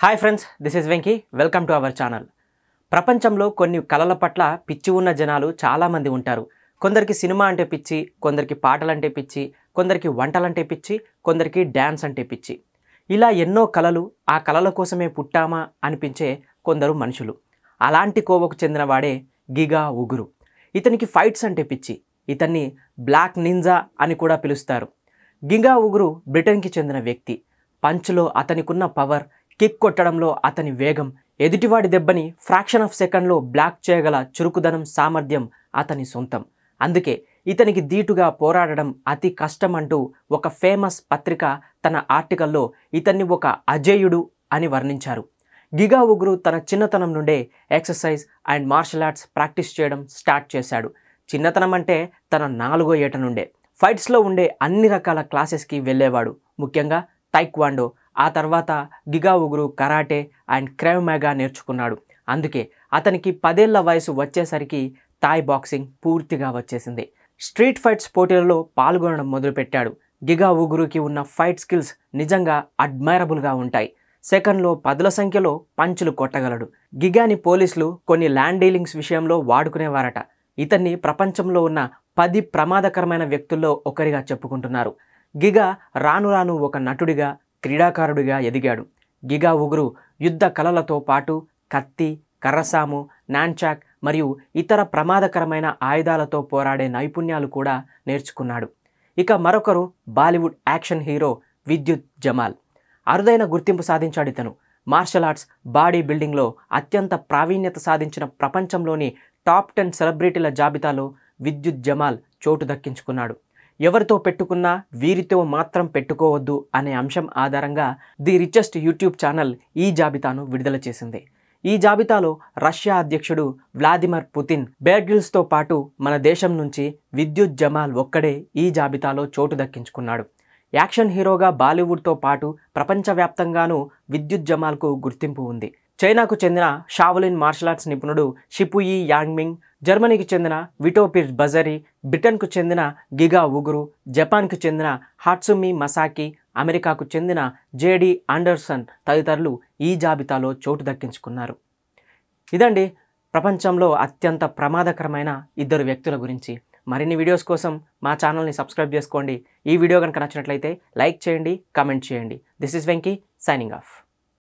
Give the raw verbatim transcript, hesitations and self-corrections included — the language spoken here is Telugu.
Hi friends, this is Venky. Welcome to our channel. ప్రపంచంలో కొన్ని కళల పట్ల పిచ్చి ఉన్న జనాలు చాలామంది ఉంటారు. కొందరికి సినిమా అంటే పిచ్చి, కొందరికి పాటలంటే పిచ్చి, కొందరికి వంటలంటే పిచ్చి, కొందరికి డ్యాన్స్ అంటే పిచ్చి. ఇలా ఎన్నో కళలు, ఆ కళల కోసమే పుట్టామా అనిపించే కొందరు మనుషులు. అలాంటి కోవకు చెందినవాడే గిగాఉగురు. ఇతనికి ఫైట్స్ అంటే పిచ్చి. ఇతన్ని బ్లాక్ నింజా అని కూడా పిలుస్తారు. గిగాఉగురు బ్రిటన్కి చెందిన వ్యక్తి. పంచ్లో అతనికున్న పవర్, కిక్ కొట్టడంలో అతని వేగం, ఎదుటివాడి దెబ్బని ఫ్రాక్షన్ ఆఫ్ సెకండ్లో బ్లాక్ చేయగల చురుకుదనం, సామర్థ్యం అతని సొంతం. అందుకే ఇతనికి ధీటుగా పోరాడడం అతి కష్టం అంటూ ఒక ఫేమస్ పత్రిక తన ఆర్టికల్లో ఇతన్ని ఒక అజేయుడు అని వర్ణించారు. గిగాఉగురు తన చిన్నతనం నుండే exercise and martial arts practice చేయడం స్టార్ట్ చేశాడు. చిన్నతనం అంటే తన నాలుగో ఏట నుండే. ఫైట్స్లో ఉండే అన్ని రకాల క్లాసెస్కి వెళ్ళేవాడు. ముఖ్యంగా టైక్వాండో, ఆ తర్వాత గిగాఉగురు కరాటే అండ్ క్రేవ్ మాగా నేర్చుకున్నాడు. అందుకే అతనికి పదేళ్ల వయసు వచ్చేసరికి థాయ్ బాక్సింగ్ పూర్తిగా వచ్చేసింది. స్ట్రీట్ ఫైట్స్ పోటీలలో పాల్గొనడం మొదలుపెట్టాడు. గిగాఉగురుకి ఉన్న ఫైట్ స్కిల్స్ నిజంగా అడ్మైరబుల్గా ఉంటాయి. సెకండ్లో పదుల సంఖ్యలో పంచులు కొట్టగలడు. గిగాని పోలీసులు కొన్ని ల్యాండ్ డీలింగ్స్ విషయంలో వాడుకునేవారట. ఇతన్ని ప్రపంచంలో ఉన్న పది ప్రమాదకరమైన వ్యక్తుల్లో ఒకరిగా చెప్పుకుంటున్నారు. గిగా రాను రాను ఒక నటుడిగా, క్రీడాకారుడిగా ఎదిగాడు. గిగాఉగురు యుద్ధ కళలతో పాటు కత్తి, కర్రసాము, నాన్చాక్ మరియు ఇతర ప్రమాదకరమైన ఆయుధాలతో పోరాడే నైపుణ్యాలు కూడా నేర్చుకున్నాడు. ఇక మరొకరు బాలీవుడ్ యాక్షన్ హీరో విద్యుత్జమాల్. అరుదైన గుర్తింపు సాధించాడు ఇతను. మార్షల్ ఆర్ట్స్, బాడీ బిల్డింగ్లో అత్యంత ప్రావీణ్యత సాధించిన ప్రపంచంలోని టాప్ టెన్ సెలబ్రిటీల జాబితాలో విద్యుత్జమాల్ చోటు దక్కించుకున్నాడు. ఎవరితో పెట్టుకున్నా వీరితో మాత్రం పెట్టుకోవద్దు అనే అంశం ఆధారంగా ది రిచెస్ట్ యూట్యూబ్ ఛానల్ ఈ జాబితాను విడుదల చేసింది. ఈ జాబితాలో రష్యా అధ్యక్షుడు వ్లాదిమిర్ పుతిన్, బేర్ గ్రిల్స్తో పాటు మన దేశం నుంచి విద్యుత్జమాల్ ఒక్కడే ఈ జాబితాలో చోటు దక్కించుకున్నాడు. యాక్షన్ హీరోగా బాలీవుడ్తో పాటు ప్రపంచవ్యాప్తంగానూ విద్యుత్జమాల్కు గుర్తింపు ఉంది. చైనాకు చెందిన షావలిన్ మార్షల్ ఆర్ట్స్ నిపుణుడు షిపుయి యాంగ్మింగ్, జర్మనీకి చెందిన విటోపిర్ బజరీ, బ్రిటన్కు చెందిన గిగాఉగురు, జపాన్కు చెందిన హాట్సుమి మసాకి, అమెరికాకు చెందిన జేడి ఆండర్సన్ తదితరులు ఈ జాబితాలో చోటు దక్కించుకున్నారు. ఇదండి ప్రపంచంలో అత్యంత ప్రమాదకరమైన ఇద్దరు వ్యక్తుల గురించి. మరిన్ని వీడియోస్ కోసం మా ఛానల్ని సబ్స్క్రైబ్ చేసుకోండి. ఈ వీడియో కనుక నచ్చినట్లయితే లైక్ చేయండి, కామెంట్ చేయండి. This is Venky signing of.